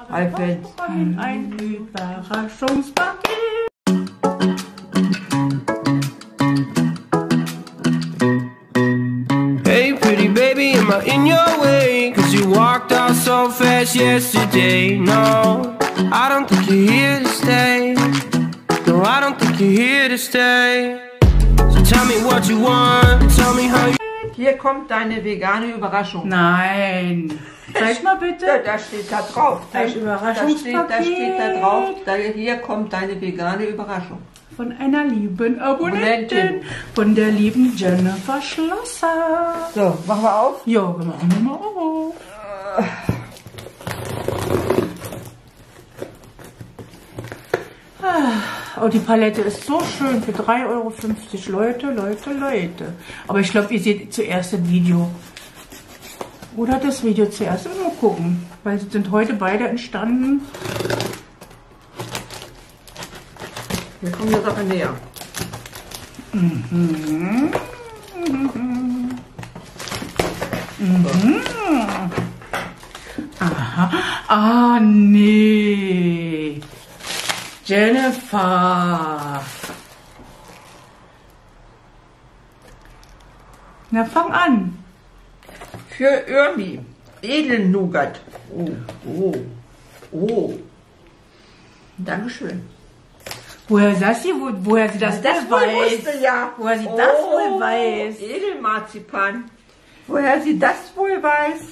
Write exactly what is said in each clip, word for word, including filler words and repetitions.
Advent. Ein, ein Überraschungspaket. Hey pretty baby, am I in your way? Cause you walked out so fast yesterday. No, I don't think you're here to stay. No, I don't think you're here to stay. So tell me what you want, tell me how you... Hier kommt deine vegane Überraschung. Nein. Zeig mal bitte. Ja, da steht da drauf. Da, Ein Überraschungspaket. Da steht, da steht da drauf, da, hier kommt deine vegane Überraschung. Von einer lieben Abonnentin. Abonnentin. Von der lieben Jennifer Schlosser. So, machen wir auf. Ja, wir machen mal auf. Oh, die Palette ist so schön für drei Euro fünfzig. Leute, Leute, Leute. Aber ich glaube, ihr seht zuerst das Video. Oder das Video zuerst. Mal gucken. Weil sie sind heute beide entstanden. Wir kommen der Sache näher. Mhm. Mhm. Aha. Ah, nee. Jennifer. Na, fang an. Für Irmi. Edelnougat. Oh, oh, oh. Dankeschön. Woher das sie, wo, woher sie das, Das wohl wohl weiß? wusste ja. Woher sie das wohl weiß? Edelmarzipan. Woher sie das wohl weiß?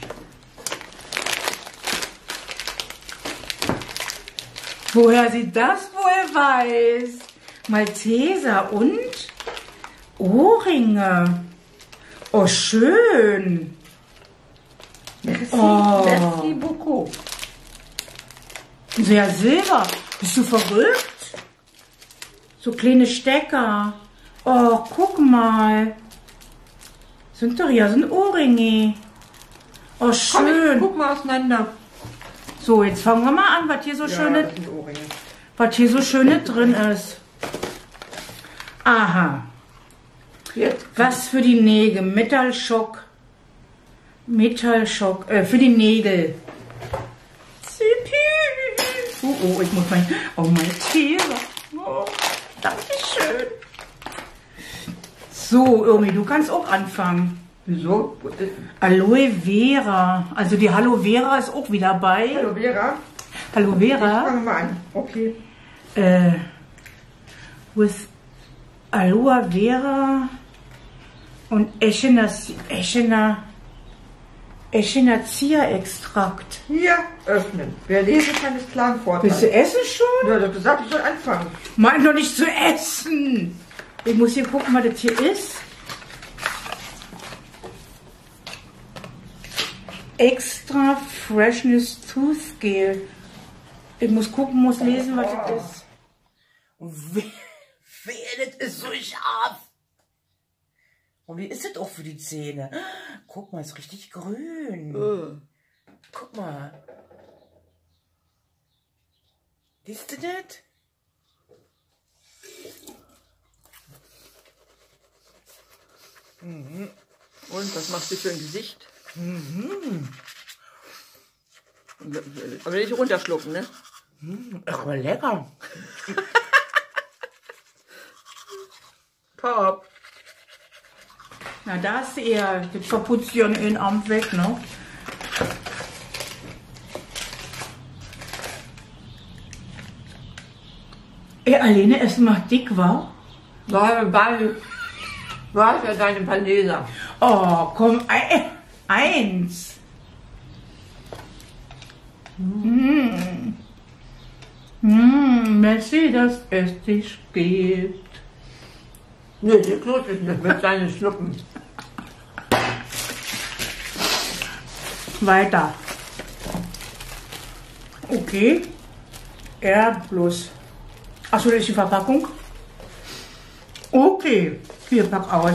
Woher sie das wohl weiß? Malteser und Ohrringe. Oh, schön. Merci, Oh. merci beaucoup. So, ja, Silber. Bist du verrückt? So kleine Stecker. Oh, guck mal. Sind doch ja, sind Ohrringe. Oh, Komm, ich schön. guck mal auseinander. So, jetzt fangen wir mal an, was hier so schöne, das sind Ohrringe. was hier so schöne drin ist. Aha. Jetzt. Was für die Nägel? Metallschock. Metallschock. Äh, für die Nägel. Oh, oh, ich muss mein. Oh, meine Tiere. Oh, Dankeschön. So, Irmi, du kannst auch anfangen. Wieso? Aloe Vera. Also die Aloe Vera ist auch wieder bei. Hallo Vera. Aloe Vera. Fangen wir an. Okay. Äh, with Aloe Vera und Echinacea Echinacea-Extrakt. Hier öffnen. Wer lesen kann, ist klar im Vorteil. Willst du essen schon? Ja, du hast gesagt, ich soll anfangen. Mein doch nicht zu essen. Ich muss hier gucken, was das hier ist. Extra Freshness Tooth Gel. Ich muss gucken, muss lesen, was das ist. Wehe, das ist so scharf. Und wie ist das auch für die Zähne? Guck mal, ist richtig grün. Uh. Guck mal. Siehst du das? Mhm. Und was machst du für ein Gesicht? Mhm. Aber nicht runterschlucken, ne? Mhm. Aber lecker. Top. Na, da ist eher, das verputzt ja den Arm weg, ne? Ey, alleine essen macht dick, wa? War, war, war ja deine Paleser. Oh, komm, ein, eins. Mm. Mm, merci, dass es dich gibt. Ne, die knutscht nicht mit seinen Schnuppen. Weiter. Okay. R plus. Achso, das ist die Verpackung. Okay. Hier, pack aus.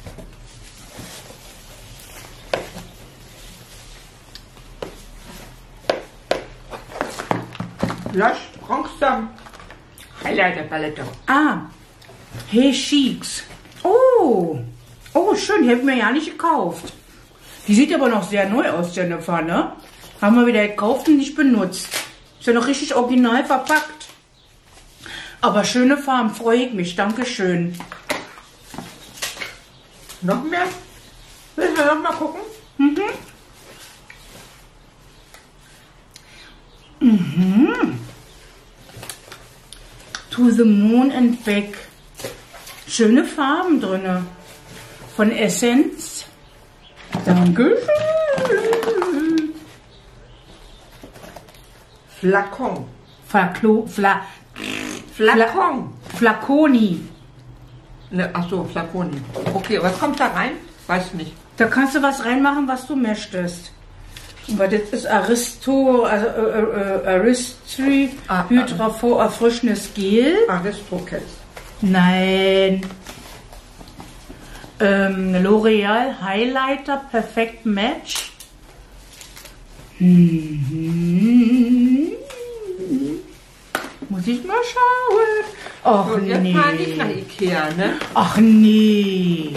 Blush, Bronxsam. Highlighter-Palette. Ah. Hey Cheeks. Oh. Oh, schön. Die habe ich mir ja nicht gekauft. Die sieht aber noch sehr neu aus, Jennifer, ne? Haben wir wieder gekauft und nicht benutzt. Ist ja noch richtig original verpackt. Aber schöne Farben, freue ich mich. Dankeschön. Noch mehr? Willst du noch mal gucken? Mhm. Mhm. To the Moon and Back. Schöne Farben drin. Von Essence. Dankeschön. Flakon. Flaklo, Fla, Flakon. Flakoni. Ne, ach so, Flakoni. Okay, was kommt da rein? Weiß nicht. Da kannst du was reinmachen, was du möchtest. Aber das ist Aristo, also äh, äh, Aristri Ah, Hydra V erfrischendes Gel. Aristocats. Nein. Ähm, L'Oreal Highlighter Perfect Match. Mhm. Muss ich mal schauen. Ach So, jetzt nee. mal nicht nach Ikea, ne? Ach nee.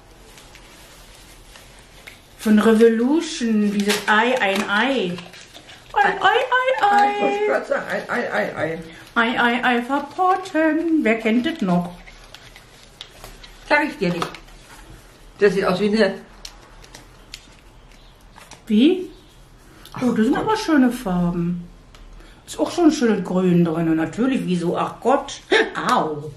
Von Revolution, dieses Ei, ein Ei. Ei, Ei, Ei, Ich wollte Ei. gerade sagen, Ei, Ei, Ei, Ei. Ei, Ei, Ei verpotten. Wer kennt das noch? Sag ich dir nicht. Das sieht aus wie eine... Wie? Oh, das sind aber schöne Farben. Ist auch schon ein schönes Grün drin. Natürlich, wieso? Ach Gott. Au.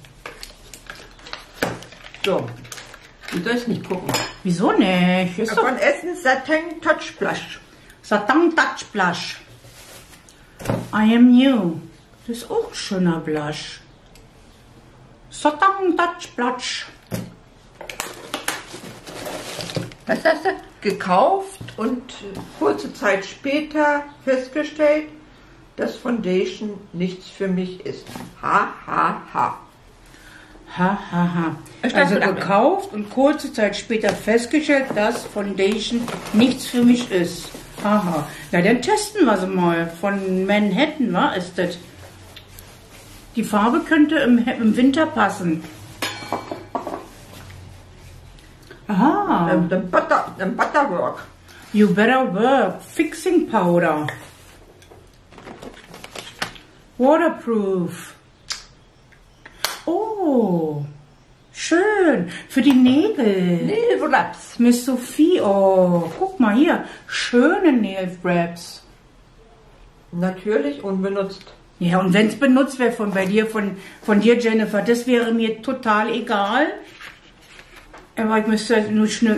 So. Du sollst nicht gucken. Wieso nicht? Ist doch Von Essence Satin Touch Blush. Satin Touch Blush. I am new. Das ist auch ein schöner Blush. Satin Touch Blush. Was hast du? Gekauft und kurze Zeit später festgestellt, dass Foundation nichts für mich ist. Ha, ha, ha. Ha, ha, ha. Ich Also dachte, gekauft und kurze Zeit später festgestellt, dass Foundation nichts für mich ist. Haha. Na, dann testen wir sie mal. Von Manhattan, wa? Ist das? Die Farbe könnte im, im Winter passen. Aha. Ähm, the butter, the Butterwork. You better work. Fixing Powder. Waterproof. Oh. Schön. Für die Nägel. Nail Wraps. Miss Sophie. Oh. Guck mal hier. Schöne Nail Wraps. Natürlich unbenutzt. Ja, und wenn es benutzt wäre von bei dir, von, von dir, Jennifer, das wäre mir total egal. Aber ich müsste nur schnell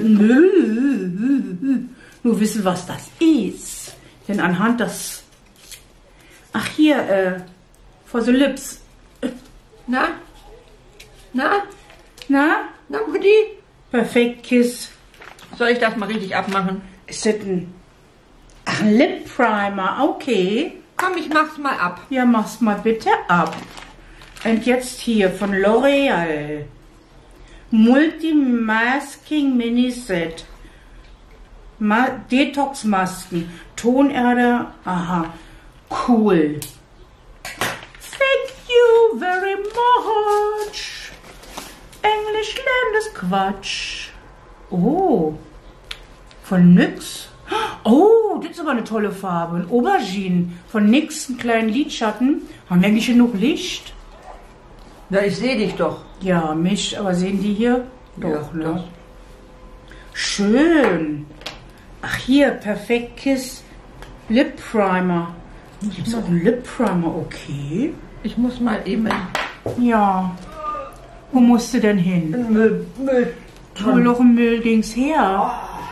nur wissen, was das ist. Denn anhand das... Ach hier, äh, for the lips. Na? Na? Na? Na, Mutti? Perfekt Kiss. Soll ich das mal richtig abmachen? Ist das ein... Ach, ein Lip Primer, okay. Komm, ich mach's mal ab. Ja, mach's mal bitte ab. Und jetzt hier von L'Oreal. Multi-Masking Miniset. Ma Detox-Masken. Tonerde. Aha. Cool. Thank you very much. Englisch lernen ist Quatsch. Oh. Von nix. Oh, das ist aber eine tolle Farbe. Ein Aubergine. Von nix, einen kleinen Lidschatten. Haben wir nicht genug Licht? Na, ich sehe dich doch. Ja, mich, aber sehen die hier? Doch, Ja, ne? doch. Schön. Ach hier, Perfect Kiss Lip Primer. Gibt es auch einen Lip Primer? Okay. Ich muss mal eben Ja. Wo musst du denn hin? in Müll, Müll. Hol doch ein Mülldings her.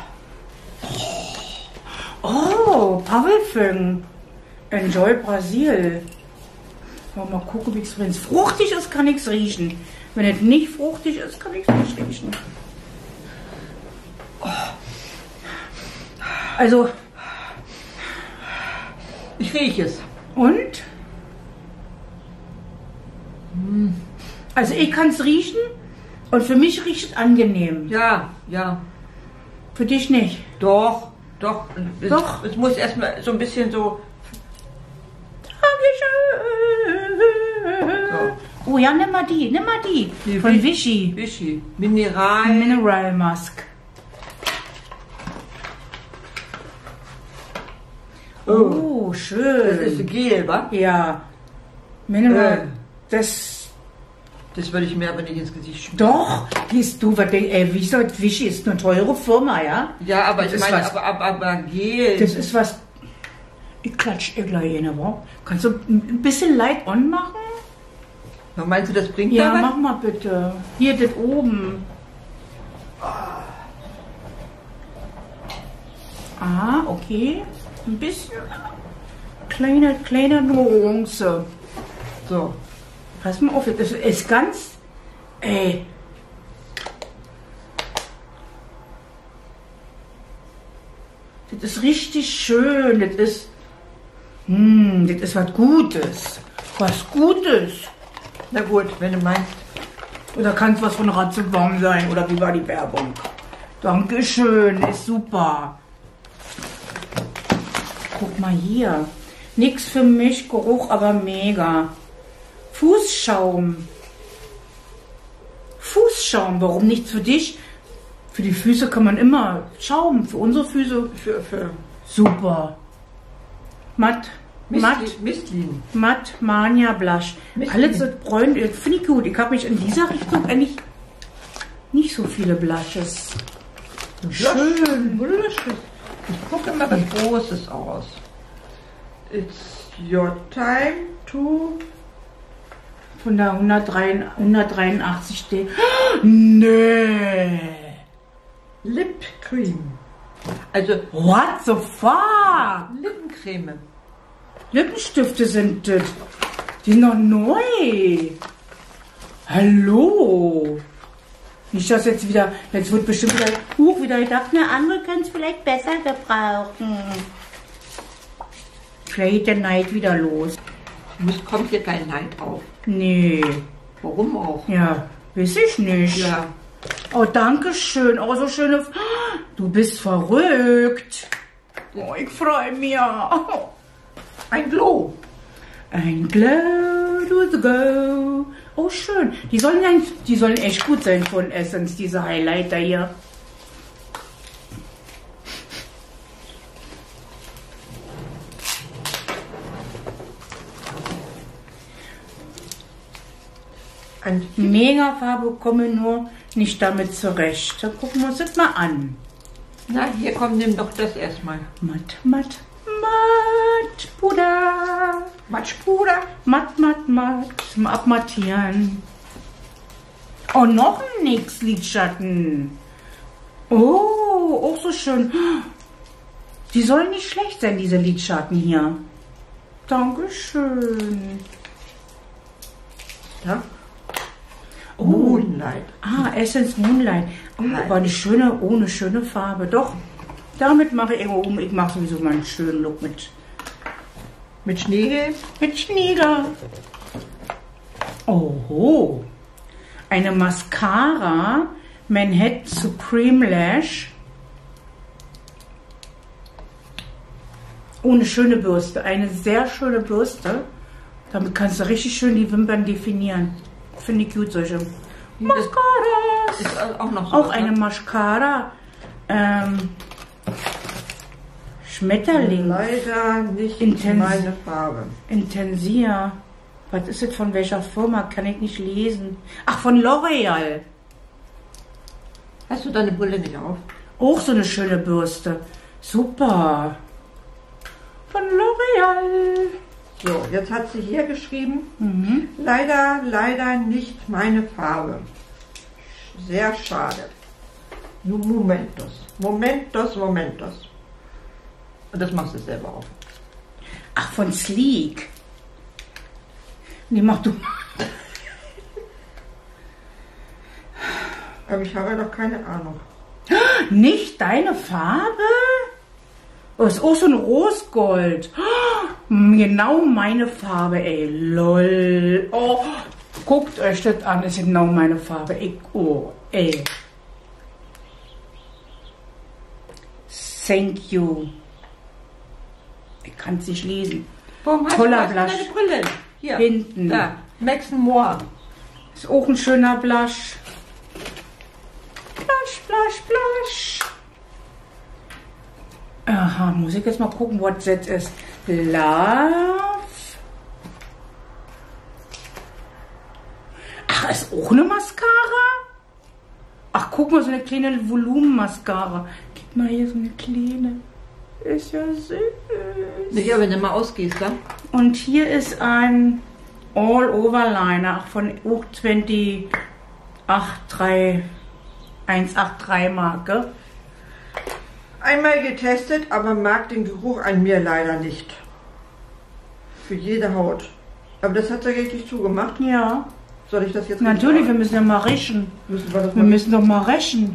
Oh, Pavelfing. Enjoy Brasil. Mal gucken, wenn es fruchtig ist, kann ich es riechen. Wenn es nicht fruchtig ist, kann ich es nicht riechen. Also, Ich rieche es. und? Also ich kann es riechen und für mich riecht es angenehm. Ja, ja. Für dich nicht. Doch, doch. Es, Doch. Es muss erstmal so ein bisschen so. Oh ja, nimm mal die, nimm mal die. Die Von Wi- Vichy. Vichy. Mineral. Mineral Mask. Oh, Das schön. ist Gel, wa? Ja. Minimal. Äh. Das. Das würde ich mir aber nicht ins Gesicht schmieren. Doch. Gehst du, was denk, ey, wie soll Vichy ist eine teure Firma, ja? Ja, aber Das ich ist meine, was- aber, aber, aber Gel. Das ist was. Ich klatsch ihr gleich in, wa? Kannst du ein bisschen Light on machen? Na, meinst du, das bringt Ja, da was? mach mal bitte. Hier, das oben. Ah, okay. Ein bisschen. Kleine, kleine Nuance. So. Pass mal auf, das ist ganz. Ey. Das ist richtig schön. Das ist. Hm, das ist was Gutes. Was Gutes. Na gut, wenn du meinst. Oder kann es was von Ratzebaum sein? Oder wie war die Werbung? Dankeschön, ist super. Guck mal hier. Nix für mich, Geruch aber mega. Fußschaum. Fußschaum, warum nichts für dich? Für die Füße kann man immer Schaum. Für unsere Füße Für, für super. Matt, matt. Mistli- Mistlin. Matt, Mania, Blush. Mit Alles so Ihnen. bräun, äh, finde ich gut. Ich habe mich in dieser Richtung eigentlich nicht so viele Blushes. Schön. Blush. Ich gucke immer was Großes aus. It's your time to... Von der hundertdreiundachtzig D. Nee. Lip Cream. Also What the fuck? Lippencreme. Lippenstifte sind das. Die sind noch neu. Hallo. Nicht, dass jetzt wieder, jetzt wird bestimmt wieder, huch, wieder gedacht, eine andere kann es vielleicht besser gebrauchen. Vielleicht geht der Neid wieder los. Es kommt hier kein Neid auf. Nee. Warum auch? Ja, weiß ich nicht. Ja. Oh, danke schön. Oh, so schöne. Du bist verrückt. Oh, ich freue mich. Oh. Ein Glow. Ein Glow to the go. Oh, schön. Die sollen, ein, die sollen echt gut sein von Essence, diese Highlighter hier. Ein Mega-Farbe, komme nur nicht damit zurecht. Dann gucken wir uns das mal an. Na, hier kommt nimm doch das erstmal. Matt, matt, matt, Puder. Matschpuder. Matt, matt, matt. Zum Abmattieren. Oh, noch ein N Y X-Lidschatten. Oh, auch so schön. Die sollen nicht schlecht sein, diese Lidschatten hier. Dankeschön. Ja. Oh. Moonlight. Ah, Essence Moonlight. Oh, aber eine schöne, oh, eine schöne Farbe. Doch, damit mache ich um. Ich mache sowieso mal einen schönen Look mit, Mit Schnee. mit Schnieder. Oho. Eine Mascara Manhattan Supreme Lash. Oh, eine schöne Bürste. Eine sehr schöne Bürste. Damit kannst du richtig schön die Wimpern definieren. Finde ich gut, solche Mascaras. Ist auch noch so. Auch eine Mascara. Ähm, Schmetterling. Leider nicht Intens- meine Farbe. Intensier. Was ist das von welcher Firma? Kann ich nicht lesen. Ach, von L'Oreal. Hast du deine Brille nicht auf? Auch so eine schöne Bürste. Super. Von L'Oreal. So, jetzt hat sie hier geschrieben, Mhm. leider, leider nicht meine Farbe. Sehr schade. Nu- Momentos. Momentos, Momentos. Und das machst du selber auf. Ach, von Sleek. Nee, mach du. Aber ich habe ja doch keine Ahnung. Nicht deine Farbe? Oh, ist auch so ein Rosgold. Genau meine Farbe, ey. Lol. Oh, guckt euch das an, ist genau meine Farbe. Ich, oh, ey. Thank you. Ich kann es nicht lesen. Warum hast Toller du hast du Blush. deine Brille? Hier. Hinten. Da. Max Moore. Ist auch ein schöner Blush. Blush, Blush, Blush. Aha, muss ich jetzt mal gucken, what that is. Love. Ach, ist auch eine Mascara? Ach, guck mal, so eine kleine Volumenmascara. Gib mal hier so eine kleine. Ist ja süß. Sicher, wenn du mal ausgehst, dann. Und hier ist ein All-Over-Liner von U zwanzig einhundertachtunddreißig Marke. Einmal getestet, aber mag den Geruch an mir leider nicht. Für jede Haut. Aber das hat er richtig zugemacht. Ja. Soll ich das jetzt Natürlich, wir müssen ja mal riechen. Müssen wir das Wir mal müssen doch mal riechen.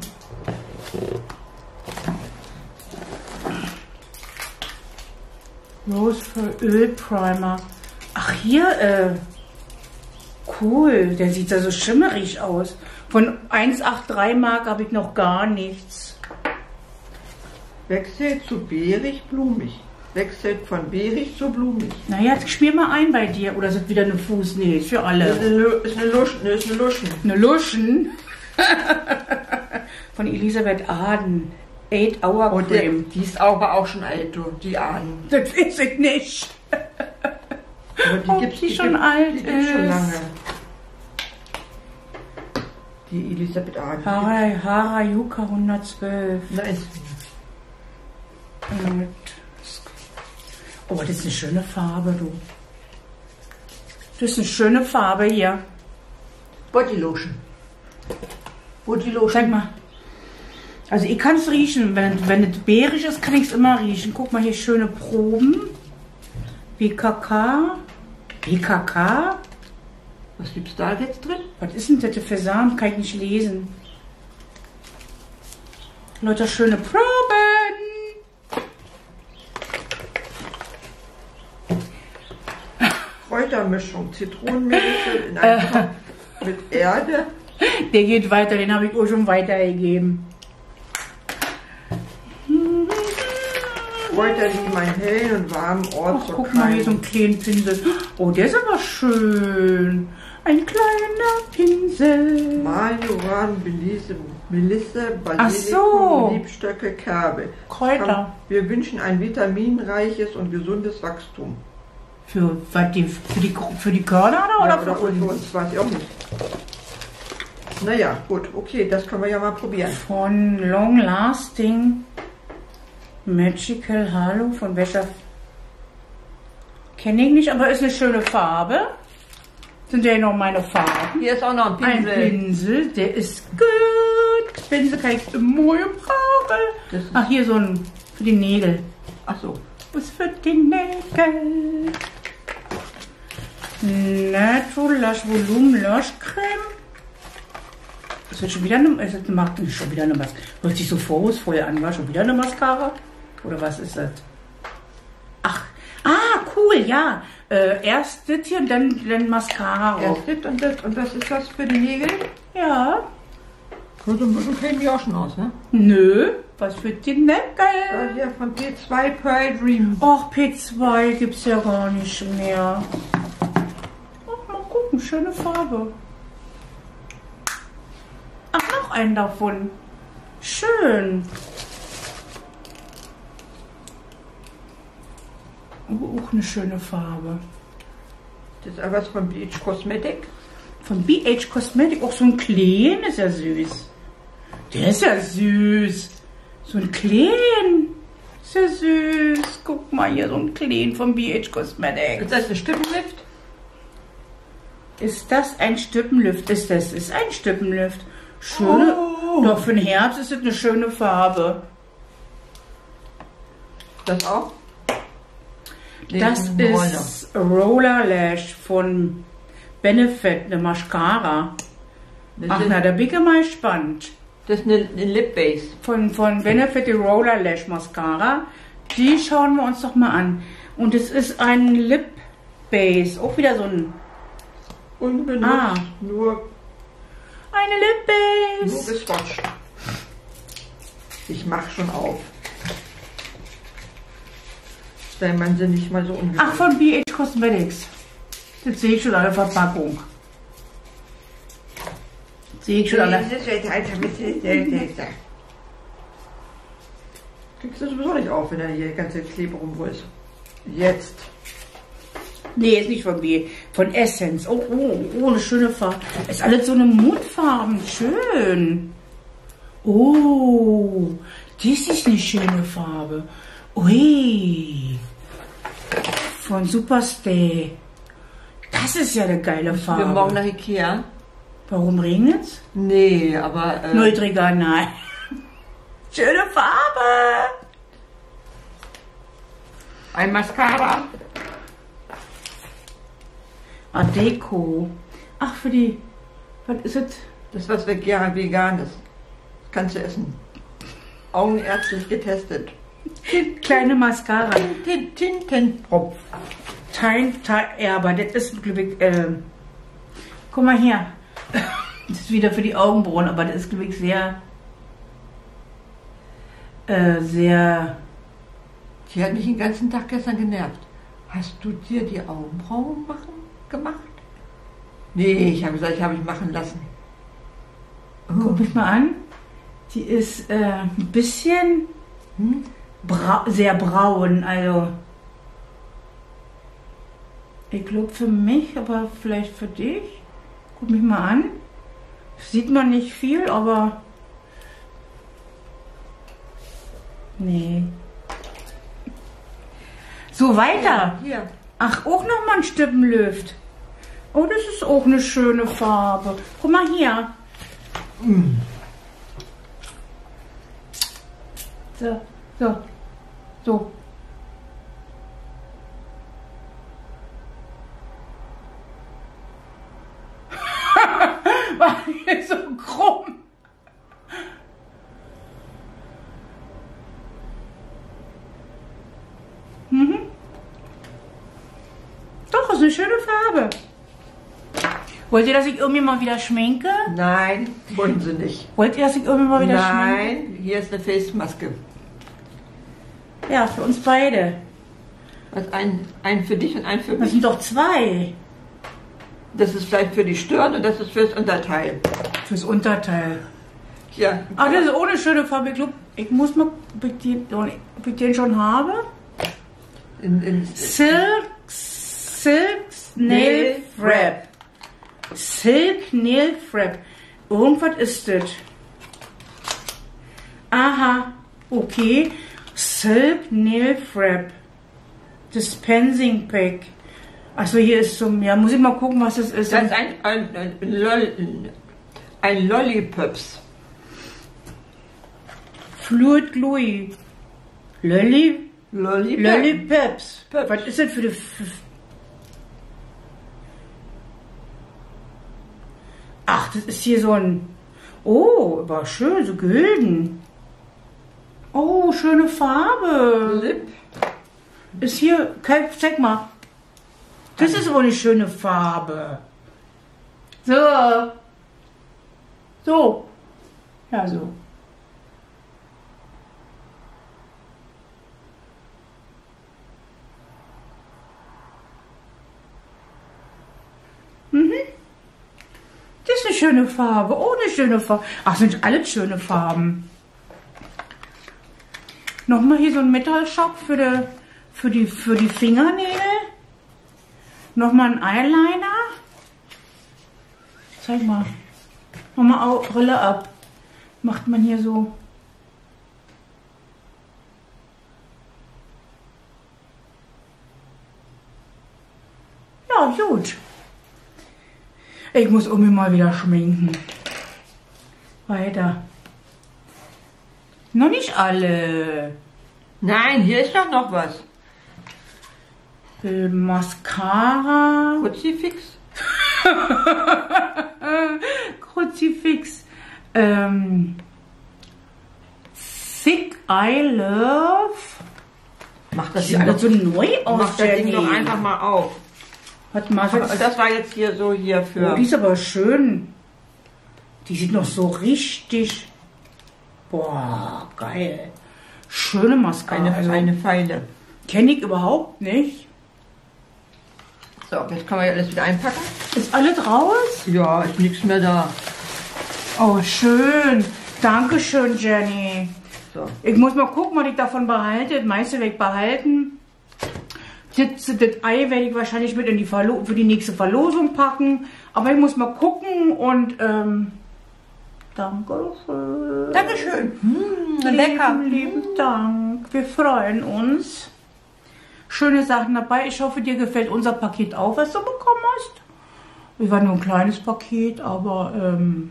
Rose für Ölprimer. Ach, hier, äh, cool. Der sieht ja so schimmerig aus. Von hundertdreißig Mark habe ich noch gar nichts. Wechselt zu beerig, blumig. Wechselt von beerig zu blumig. Naja, jetzt spiel mal ein bei dir. Oder ist das wieder eine Fußnähe für Das alle? ist eine, Lu- ist eine Luschen. Das ist eine Luschen. Eine Luschen von Elisabeth Arden. eight hour Und der, Cream. die ist aber auch schon alt, du, die Ahnen. Das weiß ich nicht. Aber die Ob gibt's, die schon gibt- alt die gibt's schon ist. lange. Die Elisabeth Ahnen. Hara, Harajuka hundertzwölf. Nein. Mit- Oh, das ist eine schöne Farbe, du. Das ist eine schöne Farbe hier. Bodylotion. Bodylotion. Zeig mal. Also ich kann es riechen. Wenn, wenn es beerig ist, kann ich es immer riechen. Guck mal, hier schöne Proben. B K K. B K K? Was gibt's da jetzt drin? Was ist denn das für Samen? Kann ich nicht lesen. Leute, schöne Proben. Kräutermischung. Zitronenmelisse in einem Topf mit Erde. Der geht weiter, den habe ich auch schon weitergegeben. Kräuter lieben einen hellen und warmen Ort Ach, zur guck mal, hier so Kleidung. einen kleinen Pinsel. Oh, der ist aber schön. Ein kleiner Pinsel. Majoran, Melisse, Melisse, Ach Basilikum, so. Liebstöcke, Kerbe. Kräuter. Wir wünschen ein vitaminreiches und gesundes Wachstum. Für, was die, für, die, für die Körner oder, Ja, oder für uns? für uns, weiß ich auch nicht. Naja, gut, okay, das können wir ja mal probieren. Von Long Lasting Magical Halo. Von welcher? Kenne ich nicht, aber ist eine schöne Farbe. Sind ja noch meine Farben. Hier ist auch noch ein Ein Pinsel. Pinsel, der ist gut. Pinsel kann ich immer brauchen. Das ist- Ach, hier so ein für die Nägel. Ach so. Was für die Nägel? Natural Lush Volumen Lush Creme. Ist das schon wieder eine, ist das eine, Mas- ist schon wieder eine Mascara? Hört sich so vorwurfsvoll an, war schon wieder eine Mascara? Oder was ist das? Ach, ah, cool, ja. Äh, erst das hier und dann, dann Mascara drauf. Erst das und das und das ist das für die Nägel. Ja. So, so kennen die auch schon aus, ne? Nö, was für die Da Nägel. hier von P zwei Pearl Dream. Och, P zwei gibt's ja gar nicht mehr. Ach, mal gucken, schöne Farbe. Ach, noch einen davon. Schön. Oh, auch eine schöne Farbe. Das ist aber was von Beach Cosmetic. Von B H Cosmetic, auch so ein klein, ist ja süß. Der ist ja süß. So ein klein. Ist ja süß. Guck mal hier, so ein klein von B H Cosmetic. Ist das ein Stippenlift? Ist das ein Stippenlift? Ist das ist ein Stippenlift. Schöne. Oh. Doch für den Herbst ist es eine schöne Farbe. Das auch? Nee, Das ein Roller. ist Roller Lash von Benefit, eine Mascara. Das Ach ist, na, da bin ich mal gespannt. das ist eine, eine Lip Base. Von, von Benefit die Roller Lash Mascara. Die schauen wir uns doch mal an. Und es ist ein Lip Base. Auch wieder so ein. Unbenutzt, Ah. nur, Eine Lip nur Base. geswatcht. Ich mach schon auf. Wenn man sie nicht mal so ungefähr. Ach, von B H Cosmetics. Das sehe ich schon an der Verpackung. Sehe ich schon an der. Kriegst du sowieso nicht auf, wenn da hier ganze Kleber rum ist. Jetzt. Nee, ist nicht von B. Von Essence. Oh, oh, oh, eine schöne Farbe. Ist alles so eine Mutfarben. Schön. Oh, das ist eine schöne Farbe. Ui. Von Superstay. Das ist ja eine geile Farbe. Wir morgen nach Ikea. Warum regnet's? Nee, aber... Äh, Nullträger, nein. Schöne Farbe. ein Mascara. Ah, Deko. Ach, für die... Was ist es? Das was vegan vegan ist. Das kannst du essen. Augenärztlich getestet. Kleine Mascara. Tinten- Tintentropf. Teil, Teil, ja, aber das ist, glaube ich, äh, guck mal hier. Das ist wieder für die Augenbrauen, aber das ist, glaube ich, sehr, äh, sehr, Die hat mich den ganzen Tag gestern genervt. Hast du dir die Augenbrauen machen, gemacht? Nee, ich habe gesagt, ich habe mich machen lassen. guck mich mal an. Die ist, äh, ein bisschen Hm? bra sehr braun, also. Ich glaube für mich, aber vielleicht für dich. Guck mich mal an. Sieht man nicht viel, aber... Nee. So, weiter. Hier. Ach, auch nochmal ein Stippenlüft. Oh, das ist auch eine schöne Farbe. Guck mal hier. So, so, so. War hier so krumm. Mhm. Doch, ist eine schöne Farbe. Wollt ihr, dass ich irgendwie mal wieder schminke? Nein, wollen sie nicht. Wollt ihr, dass ich irgendwie mal wieder schminke? Nein, hier ist eine Face-Maske. Ja, für uns beide. Was ein, ein für dich und ein für Das mich. sind doch zwei. Das ist vielleicht für die Stirn und das ist fürs Unterteil. Fürs Unterteil. Hier. Ach, das ist auch eine schöne Farbe. Ich glaub, ich muss mal, ob ich den, ob ich den schon habe. In, in, Silk, Silk Nail Wrap. Silk Nail Wrap. Irgendwas ist das. Aha, okay. Silk Nail Wrap. Dispensing Pack. Achso, hier ist so, ja, muss ich mal gucken, was das ist. das ist ein, ein, ein, Lol, ein Lollipops. Fluid Glue. Lolli, Lollipop. Lollipops. Pops. Was ist das für die... F Ach, das ist hier so ein... Oh, aber schön, so gülden. Oh, schöne Farbe. Lip. Ist hier... Zeig mal. Das ist wohl eine schöne Farbe. So. So. Ja, so. Mhm. Das ist eine schöne Farbe. Oh, eine schöne Farbe. Ach, sind alles schöne Farben. Nochmal hier so ein Metallschock für die, für die, für die Fingernägel. Nochmal ein Eyeliner. Zeig mal. Nochmal auch Brille ab. Macht man hier so. Ja, gut. Ich muss irgendwie mal wieder schminken. Weiter. Noch nicht alle. Nein, hier ist doch noch was. Äh, Mascara. Kruzifix. Kruzifix. Ähm, Thick I Love. Mach das, Die sieht alles so neu aus. mach das Ding Jenny. doch einfach mal auf. Warte mal, Aber was- das war jetzt hier so hier für... Oh, die ist aber schön. Die sieht noch so richtig. Boah, geil. Schöne Mascara. eine, also, eine Pfeile. kenne ich überhaupt nicht. So, jetzt kann man ja alles wieder einpacken. Ist alles raus? Ja, ist nichts mehr da. Oh, schön. Dankeschön, Jenny. So. Ich muss mal gucken, was ich davon behalte. Das meiste werde ich behalten. Das, das Ei werde ich wahrscheinlich mit in die Verlo für die nächste Verlosung packen. Aber ich muss mal gucken und ähm, danke schön. Dankeschön. Mmh, Lieben, lecker. lieben Dank. Wir freuen uns. Schöne Sachen dabei. Ich hoffe, dir gefällt unser Paket auch, was du bekommen hast. Es war nur ein kleines Paket, aber ähm,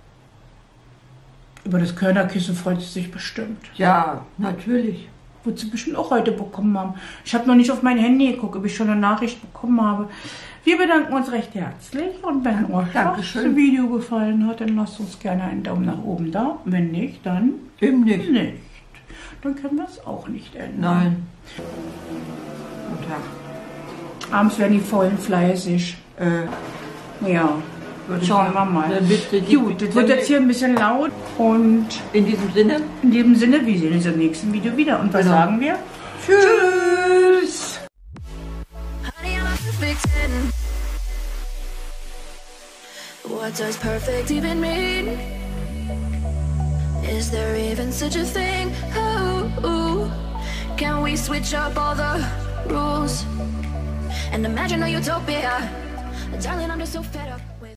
über das Körnerkissen freut sie sich bestimmt. Ja, natürlich. Wird sie bestimmt auch heute bekommen haben. Ich habe noch nicht auf mein Handy geguckt, ob ich schon eine Nachricht bekommen habe. Wir bedanken uns recht herzlich und wenn euch das Video gefallen hat, dann lasst uns gerne einen Daumen nach oben da. Wenn nicht, dann Eben nicht. nicht. Dann können wir es auch nicht ändern. Nein. Guten Tag. Abends werden die Vollen fleißig. Äh, Ja, würde ich schauen wir sagen. mal. Dann bist du die- Gut, das wird jetzt hier ein bisschen laut und In diesem Sinne. in diesem Sinne, wir sehen uns im nächsten Video wieder. Und was Genau. sagen wir? Tschüss! Honey, I'm a perfect ten. What does perfect even mean? Is there even such a thing? Oh, can we switch up all the rules and imagine a utopia? Darling, I'm just so fed up.